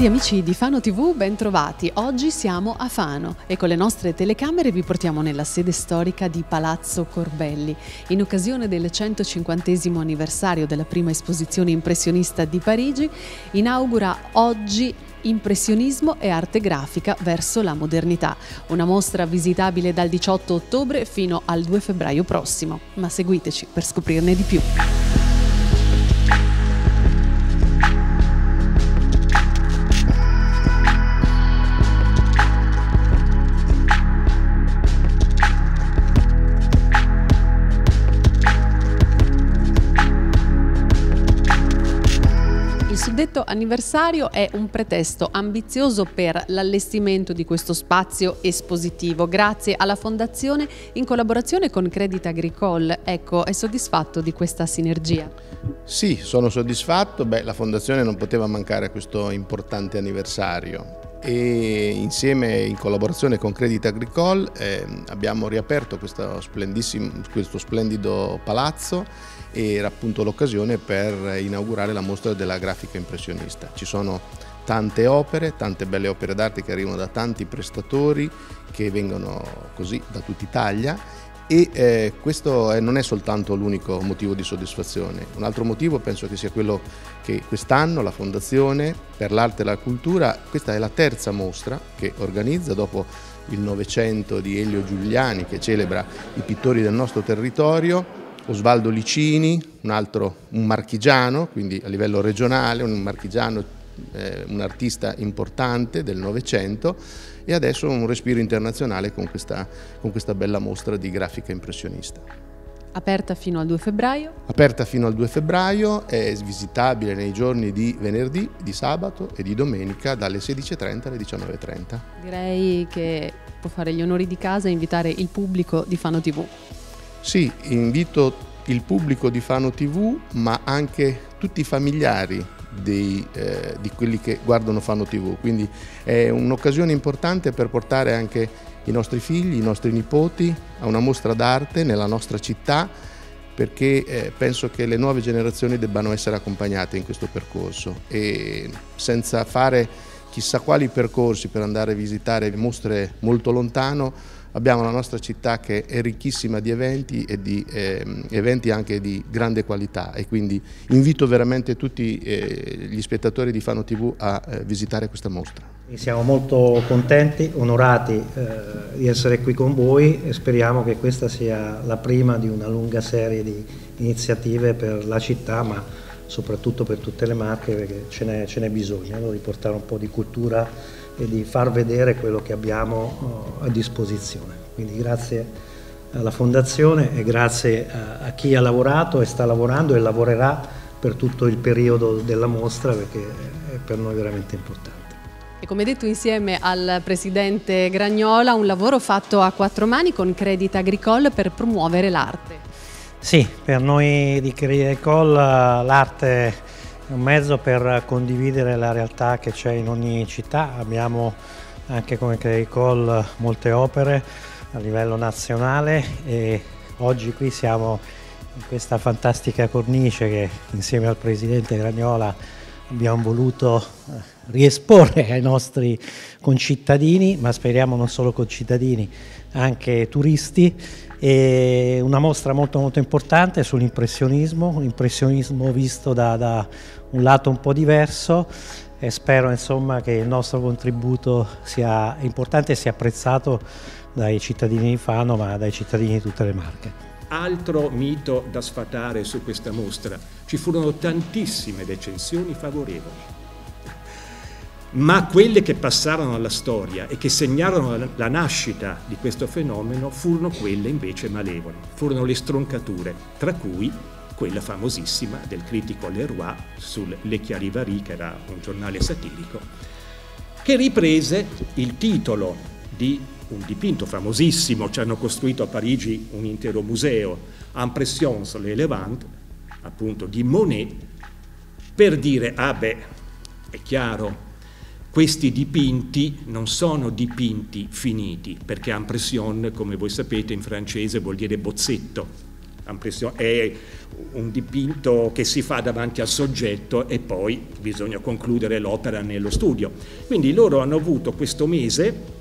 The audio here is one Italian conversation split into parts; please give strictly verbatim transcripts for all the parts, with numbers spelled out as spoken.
Cari amici di Fano tivù, ben trovati. Oggi siamo a Fano e con le nostre telecamere vi portiamo nella sede storica di Palazzo Corbelli. In occasione del centocinquantesimo anniversario della prima esposizione impressionista di Parigi, inaugura oggi Impressionismo e arte grafica verso la modernità, una mostra visitabile dal diciotto ottobre fino al due febbraio prossimo. Ma seguiteci per scoprirne di più. Il suddetto anniversario è un pretesto ambizioso per l'allestimento di questo spazio espositivo, grazie alla Fondazione in collaborazione con Crédit Agricole. Ecco, è soddisfatto di questa sinergia? Sì, sono soddisfatto. Beh, la Fondazione non poteva mancare a questo importante anniversario e insieme, in collaborazione con Crédit Agricole, eh, abbiamo riaperto questo splendissimo, questo splendido palazzo. Era appunto l'occasione per inaugurare la mostra della grafica impressionista. Ci sono tante opere, tante belle opere d'arte che arrivano da tanti prestatori che vengono così da tutta Italia e eh, questo è, non è soltanto l'unico motivo di soddisfazione. Un altro motivo penso che sia quello che quest'anno la Fondazione per l'Arte e la Cultura, questa è la terza mostra che organizza dopo il Novecento di Elio Giuliani, che celebra i pittori del nostro territorio, Osvaldo Licini, un altro un marchigiano, quindi a livello regionale, un marchigiano, eh, un artista importante del Novecento, e adesso un respiro internazionale con questa, con questa bella mostra di grafica impressionista. Aperta fino al due febbraio? Aperta fino al due febbraio, è visitabile nei giorni di venerdì, di sabato e di domenica dalle sedici e trenta alle diciannove e trenta. Direi che può fare gli onori di casa e invitare il pubblico di Fano tivù. Sì, invito il pubblico di Fano tivù, ma anche tutti i familiari dei, eh, di quelli che guardano Fano tivù, quindi è un'occasione importante per portare anche i nostri figli, i nostri nipoti a una mostra d'arte nella nostra città, perché eh, penso che le nuove generazioni debbano essere accompagnate in questo percorso e senza fare chissà quali percorsi per andare a visitare mostre molto lontano. Abbiamo la nostra città che è ricchissima di eventi e di eh, eventi anche di grande qualità e quindi invito veramente tutti eh, gli spettatori di Fano tivù a eh, visitare questa mostra. Siamo molto contenti, onorati eh, di essere qui con voi e speriamo che questa sia la prima di una lunga serie di iniziative per la città, ma soprattutto per tutte le Marche, perché ce n'è, ce n'è bisogno, no? Di portare un po' di cultura e di far vedere quello che abbiamo uh, a disposizione. Quindi grazie alla Fondazione e grazie a, a chi ha lavorato e sta lavorando e lavorerà per tutto il periodo della mostra, perché è per noi veramente importante. E come detto insieme al Presidente Gragnola, un lavoro fatto a quattro mani con Crédit Agricole per promuovere l'arte. Sì, per noi di Crédit Agricole l'arte è un mezzo per condividere la realtà che c'è in ogni città. Abbiamo anche come Crédit Agricole molte opere a livello nazionale e oggi qui siamo in questa fantastica cornice che insieme al Presidente Gragnola abbiamo voluto riesporre ai nostri concittadini, ma speriamo non solo concittadini, anche turisti. E una mostra molto molto importante sull'impressionismo, l'impressionismo visto da, da un lato un po' diverso e spero insomma che il nostro contributo sia importante e sia apprezzato dai cittadini di Fano, ma dai cittadini di tutte le Marche. Altro mito da sfatare su questa mostra: ci furono tantissime recensioni favorevoli, ma quelle che passarono alla storia e che segnarono la nascita di questo fenomeno furono quelle invece malevole, furono le stroncature, tra cui quella famosissima del critico Leroy sul Le Chiarivari, che era un giornale satirico, che riprese il titolo di un dipinto famosissimo. Ci hanno costruito a Parigi un intero museo, Impressions le Levant, appunto di Monet, per dire, ah beh, è chiaro, questi dipinti non sono dipinti finiti, perché impression, come voi sapete, in francese vuol dire bozzetto, È un dipinto che si fa davanti al soggetto e poi bisogna concludere l'opera nello studio. Quindi loro hanno avuto questo mese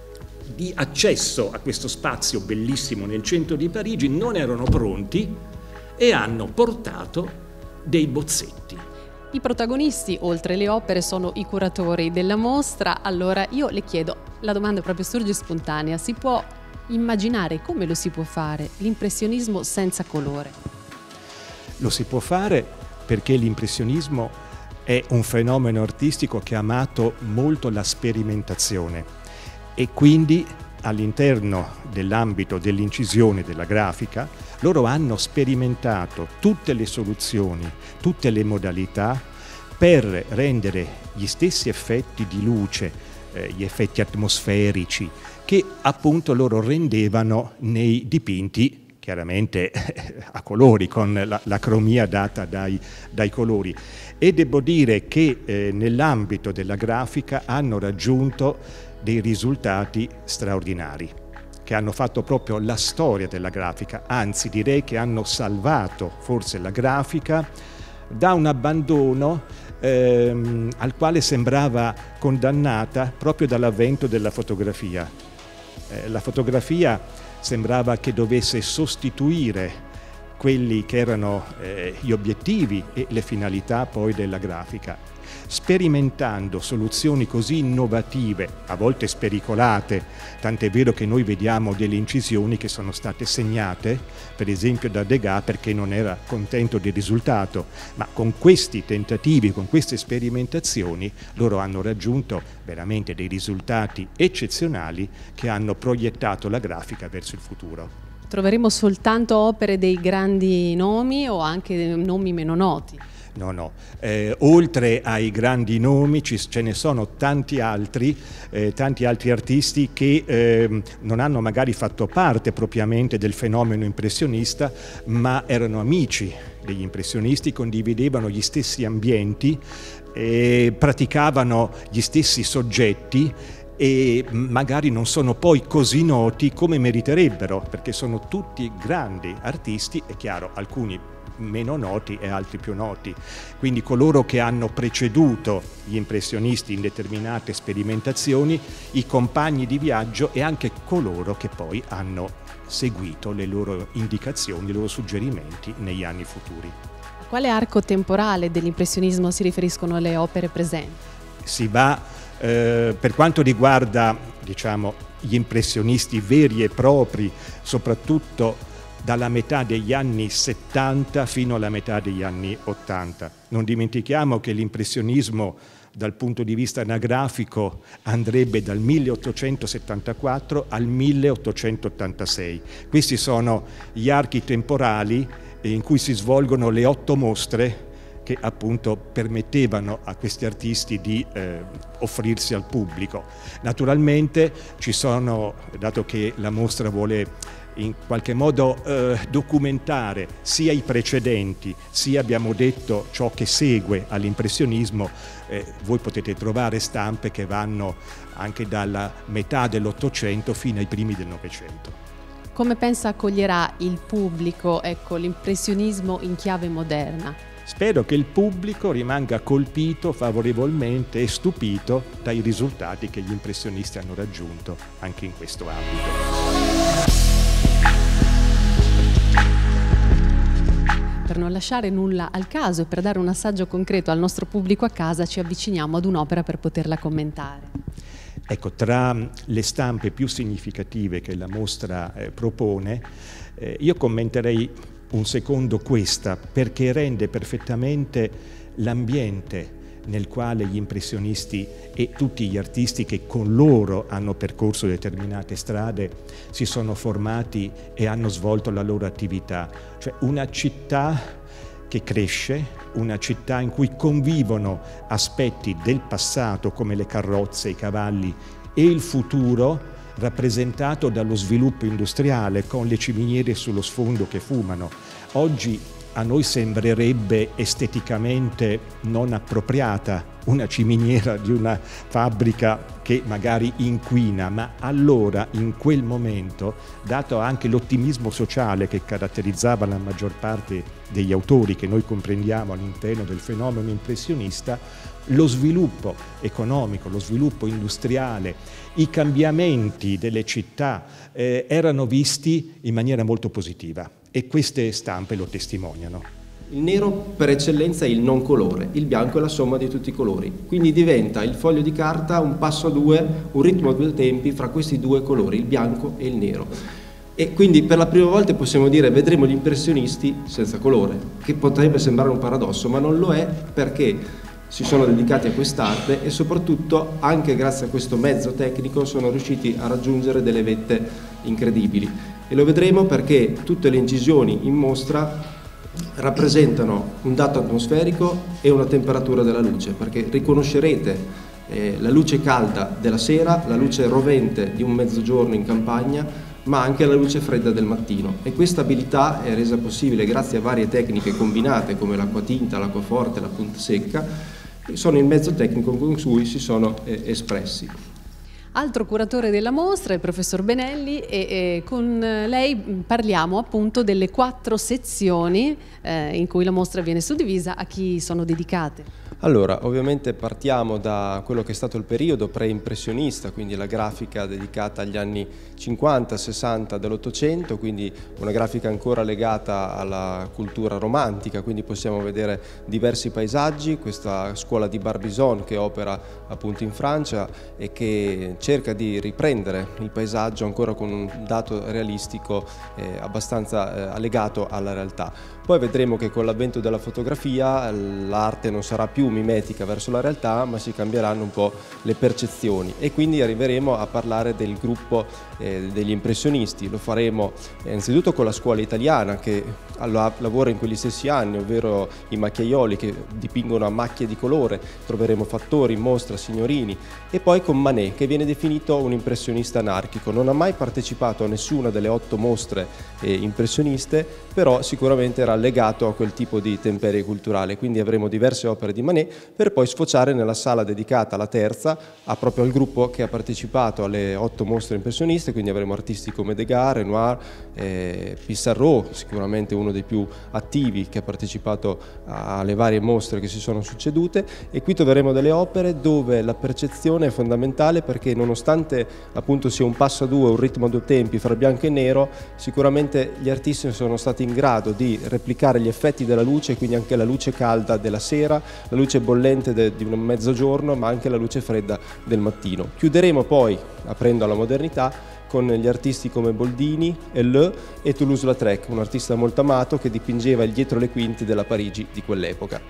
di accesso a questo spazio bellissimo nel centro di Parigi, non erano pronti e hanno portato dei bozzetti. I protagonisti, oltre le opere, sono i curatori della mostra. Allora io le chiedo, la domanda proprio sorge spontanea, si può immaginare, come lo si può fare, l'impressionismo senza colore? Lo si può fare perché l'impressionismo è un fenomeno artistico che ha amato molto la sperimentazione e quindi all'interno dell'ambito dell'incisione della grafica loro hanno sperimentato tutte le soluzioni, tutte le modalità per rendere gli stessi effetti di luce, eh, gli effetti atmosferici che appunto loro rendevano nei dipinti, chiaramente a colori, con la, la cromia data dai, dai colori. E devo dire che eh, nell'ambito della grafica hanno raggiunto dei risultati straordinari, che hanno fatto proprio la storia della grafica, anzi direi che hanno salvato forse la grafica da un abbandono ehm, al quale sembrava condannata proprio dall'avvento della fotografia. Eh, la fotografia sembrava che dovesse sostituire quelli che erano eh, gli obiettivi e le finalità poi della grafica. Sperimentando soluzioni così innovative, a volte spericolate, tant'è vero che noi vediamo delle incisioni che sono state segnate, per esempio da Degas, perché non era contento del risultato, ma con questi tentativi, con queste sperimentazioni, loro hanno raggiunto veramente dei risultati eccezionali che hanno proiettato la grafica verso il futuro. Troveremo soltanto opere dei grandi nomi o anche nomi meno noti? No, no, eh, oltre ai grandi nomi ci, ce ne sono tanti altri, eh, tanti altri artisti che eh, non hanno magari fatto parte propriamente del fenomeno impressionista, ma erano amici degli impressionisti, condividevano gli stessi ambienti, eh, praticavano gli stessi soggetti e magari non sono poi così noti come meriterebbero, perché sono tutti grandi artisti, è chiaro, alcuni meno noti e altri più noti. Quindi coloro che hanno preceduto gli impressionisti in determinate sperimentazioni, i compagni di viaggio e anche coloro che poi hanno seguito le loro indicazioni, i loro suggerimenti negli anni futuri. A quale arco temporale dell'impressionismo si riferiscono le opere presenti? Si va, eh, per quanto riguarda, diciamo, gli impressionisti veri e propri, soprattutto dalla metà degli anni settanta fino alla metà degli anni ottanta. Non dimentichiamo che l'impressionismo dal punto di vista anagrafico andrebbe dal milleottocentosettantaquattro al milleottocentottantasei. Questi sono gli archi temporali in cui si svolgono le otto mostre che appunto permettevano a questi artisti di eh, offrirsi al pubblico. Naturalmente ci sono, dato che la mostra vuole in qualche modo eh, documentare sia i precedenti, sia abbiamo detto ciò che segue all'impressionismo, eh, voi potete trovare stampe che vanno anche dalla metà dell'Ottocento fino ai primi del Novecento. Come pensa accoglierà il pubblico, ecco, l'impressionismo in chiave moderna? Spero che il pubblico rimanga colpito favorevolmente e stupito dai risultati che gli impressionisti hanno raggiunto anche in questo ambito. Per non lasciare nulla al caso e per dare un assaggio concreto al nostro pubblico a casa, ci avviciniamo ad un'opera per poterla commentare. Ecco, tra le stampe più significative che la mostra eh, propone, eh, io commenterei un secondo questa, perché rende perfettamente l'ambiente nel quale gli impressionisti e tutti gli artisti che con loro hanno percorso determinate strade si sono formati e hanno svolto la loro attività. Cioè una città che cresce, una città in cui convivono aspetti del passato come le carrozze, i cavalli e il futuro rappresentato dallo sviluppo industriale con le ciminiere sullo sfondo che fumano. Oggi a noi sembrerebbe esteticamente non appropriata una ciminiera di una fabbrica che che magari inquina, ma allora, in quel momento, dato anche l'ottimismo sociale che caratterizzava la maggior parte degli autori che noi comprendiamo all'interno del fenomeno impressionista, lo sviluppo economico, lo sviluppo industriale, i cambiamenti delle città eh, erano visti in maniera molto positiva e queste stampe lo testimoniano. Il nero per eccellenza è il non colore, il bianco è la somma di tutti i colori, quindi diventa il foglio di carta un passo a due, un ritmo a due tempi fra questi due colori, il bianco e il nero. E quindi per la prima volta possiamo dire vedremo gli impressionisti senza colore, che potrebbe sembrare un paradosso, ma non lo è perché si sono dedicati a quest'arte e soprattutto anche grazie a questo mezzo tecnico sono riusciti a raggiungere delle vette incredibili. E lo vedremo perché tutte le incisioni in mostra rappresentano un dato atmosferico e una temperatura della luce, perché riconoscerete eh, la luce calda della sera, la luce rovente di un mezzogiorno in campagna, ma anche la luce fredda del mattino, e questa abilità è resa possibile grazie a varie tecniche combinate come l'acquatinta, l'acquaforte, la punta secca, che sono il mezzo tecnico con cui si sono eh, espressi. Altro curatore della mostra è il professor Benelli e, e con lei parliamo appunto delle quattro sezioni eh, in cui la mostra viene suddivisa, a chi sono dedicate. Allora, ovviamente partiamo da quello che è stato il periodo pre-impressionista, quindi la grafica dedicata agli anni cinquanta sessanta dell'Ottocento, quindi una grafica ancora legata alla cultura romantica, quindi possiamo vedere diversi paesaggi, questa scuola di Barbizon che opera appunto in Francia e che cerca di riprendere il paesaggio ancora con un dato realistico eh, abbastanza eh, legato alla realtà. Poi vedremo che con l'avvento della fotografia l'arte non sarà più mimetica verso la realtà, ma si cambieranno un po' le percezioni e quindi arriveremo a parlare del gruppo eh, degli impressionisti. Lo faremo eh, innanzitutto con la scuola italiana che lavora in quegli stessi anni, ovvero i macchiaioli che dipingono a macchie di colore, troveremo Fattori, Mostra, Signorini, e poi con Manet che viene definito un impressionista anarchico. Non ha mai partecipato a nessuna delle otto mostre eh, impressioniste, però sicuramente era legato a quel tipo di temperie culturale, quindi avremo diverse opere di Manet per poi sfociare nella sala dedicata alla terza a proprio al gruppo che ha partecipato alle otto mostre impressioniste, quindi avremo artisti come Degas, Renoir, eh, Pissarro, sicuramente uno dei più attivi che ha partecipato alle varie mostre che si sono succedute, e qui troveremo delle opere dove la percezione è fondamentale perché nonostante appunto sia un passo a due, un ritmo a due tempi fra bianco e nero, sicuramente gli artisti sono stati in grado di replicare gli effetti della luce, quindi anche la luce calda della sera, la luce bollente di un mezzogiorno, ma anche la luce fredda del mattino. Chiuderemo poi, aprendo alla modernità, con gli artisti come Boldini, Helleu e Toulouse-Lautrec, un artista molto amato che dipingeva il dietro le quinte della Parigi di quell'epoca.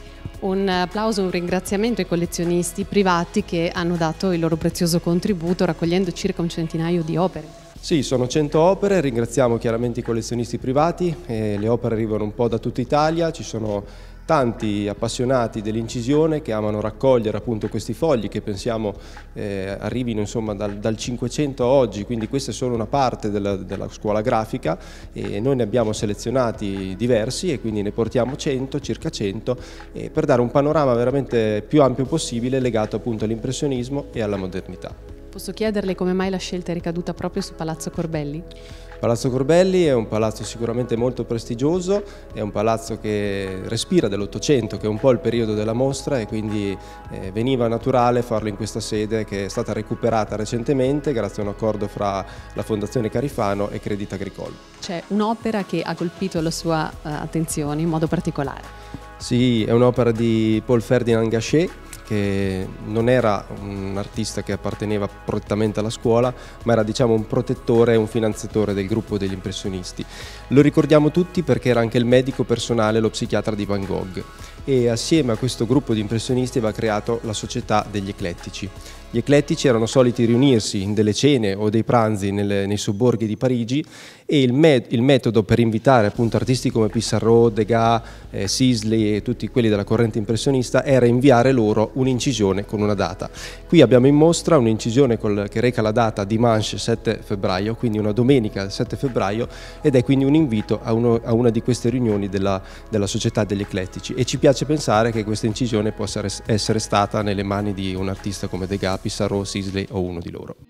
Un applauso, un ringraziamento ai collezionisti privati che hanno dato il loro prezioso contributo raccogliendo circa un centinaio di opere. Sì, sono cento opere, ringraziamo chiaramente i collezionisti privati, eh, le opere arrivano un po' da tutta Italia, ci sono tanti appassionati dell'incisione che amano raccogliere appunto questi fogli che pensiamo eh, arrivino insomma dal, dal Cinquecento a oggi, quindi questa è solo una parte della, della scuola grafica e noi ne abbiamo selezionati diversi e quindi ne portiamo cento, circa cento, eh, per dare un panorama veramente più ampio possibile legato appunto all'impressionismo e alla modernità. Posso chiederle come mai la scelta è ricaduta proprio su Palazzo Corbelli? Palazzo Corbelli è un palazzo sicuramente molto prestigioso, è un palazzo che respira dell'Ottocento, che è un po' il periodo della mostra, e quindi eh, veniva naturale farlo in questa sede che è stata recuperata recentemente grazie a un accordo fra la Fondazione Carifano e Crédit Agricole. C'è un'opera che ha colpito la sua uh, attenzione in modo particolare. Sì, è un'opera di Paul Ferdinand Gachet, che non era un artista che apparteneva prettamente alla scuola, ma era diciamo un protettore e un finanziatore del gruppo degli impressionisti. Lo ricordiamo tutti perché era anche il medico personale, lo psichiatra di Van Gogh, e assieme a questo gruppo di impressionisti aveva creato la Società degli Eclettici. Gli eclettici erano soliti riunirsi in delle cene o dei pranzi nelle, nei sobborghi di Parigi, e il, me il metodo per invitare appunto artisti come Pissarro, Degas, eh, Sisley e tutti quelli della corrente impressionista era inviare loro un'incisione con una data. Qui abbiamo in mostra un'incisione che reca la data Dimanche sette febbraio, quindi una domenica sette febbraio, ed è quindi un invito a, uno, a una di queste riunioni della, della Società degli Eclettici, e ci piace piace pensare che questa incisione possa essere stata nelle mani di un artista come Degas, Pissarro, Sisley o uno di loro.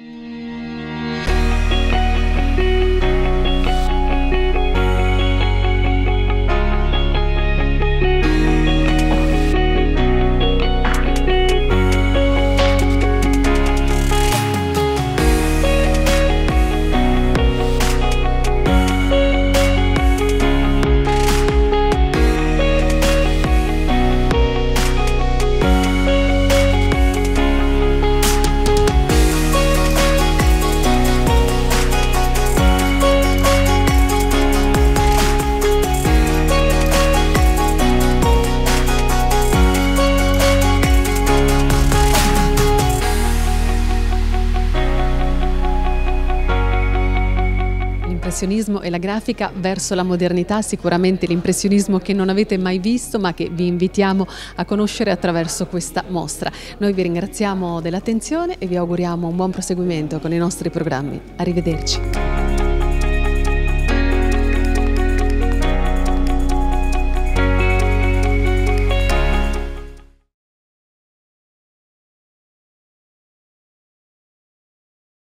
L'impressionismo e la grafica verso la modernità, sicuramente l'impressionismo che non avete mai visto ma che vi invitiamo a conoscere attraverso questa mostra. Noi vi ringraziamo dell'attenzione e vi auguriamo un buon proseguimento con i nostri programmi. Arrivederci.